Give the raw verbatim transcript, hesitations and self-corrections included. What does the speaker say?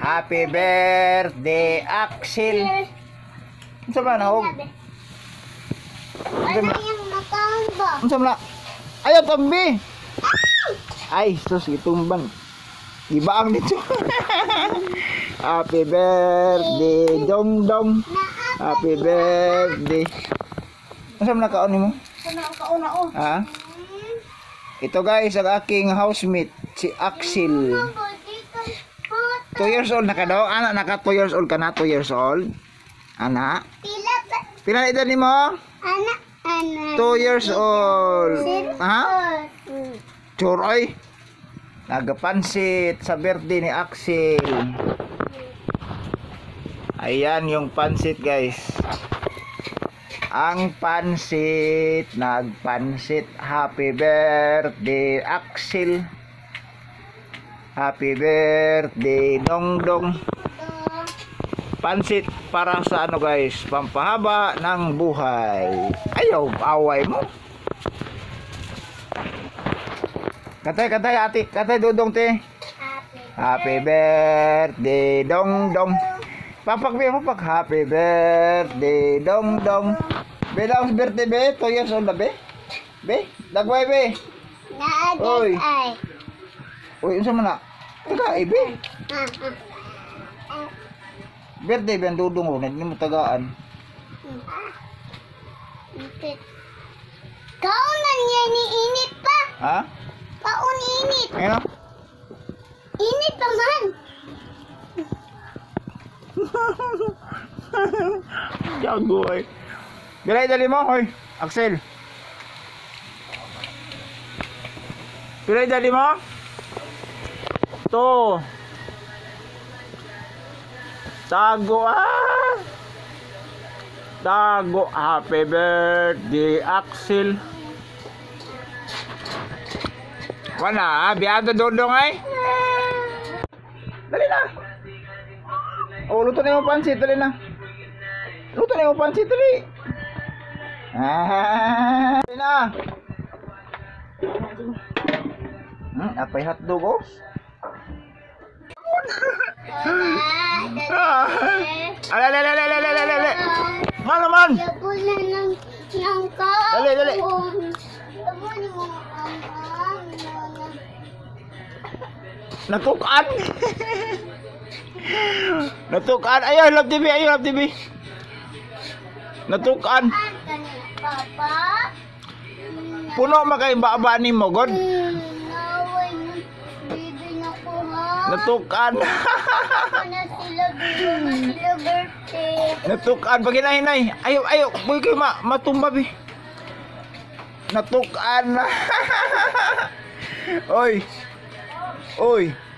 Happy birthday, Axel. Unsa man hog? Ano yung matamba? Unsa man? Ayaw tambi. Ay, sus itumbang. Ibaang dito. Happy birthday, Dong Dong. Happy birthday. Unsa man kaon nimo? Ano ang kauna oh? Ha? Ito guys, ang aking housemate, si Axel. two years old na ka daw? Anak, naka two years old ka na? two years old? Anak? Pila ba? Pila na edad nimo? Anak, anak. two years old. Ha? Hmm. Churoy. Nagapansit sa birthday ni Axel. Ayan yung pansit guys. Ang pansit, nagpansit. Happy birthday Axel. Happy birthday Dongdong. Pansit para sa ano guys, pampahaba ng buhay. Ayaw, away mo. Katay, katay ate, katay dudong te. Happy birthday Dongdong. Papak be, papak. Happy birthday Dongdong. Be daw sa birthday be, two years old na be. Be, dagway be. Oy. Naagad ay. Uy, unsa man na? Taga ay be. Ah, ah. Birthday be ang dudong mo, hindi mo tagaan. Kaunan niya ni init pa. Ha? Kaun init. Ano? Init pa man. Jago ay. Bilay dali mo, hoy. Axel. Bilay dali mo. To. Tago ah. Tago. Happy birthday, Axel. Wala, ah. Biyado dodong ay. Dali na. Oh, luto na yung pansit, dali na. Luto na yung pansit, dali. Ah, dali na. Hmm, apay hotdog, oh. Ala, ala, ala, ala, ala, ala, ala. Man naman. Labol na ng ng kaon. Dali, dali. Labol mo ang Natukan. Natukan. Ayaw, love T V, ayaw, love T V. Natukan. Papa. Puno makay baba ni mo, God. Naway mo. Bibi na ko ha. Natukan. Na sila bibi na sila birthday. Natukan. Pag hinahinay. Ayaw, ayaw. Boy kayo ma matumba, bi. Natukan. Oy. Oy.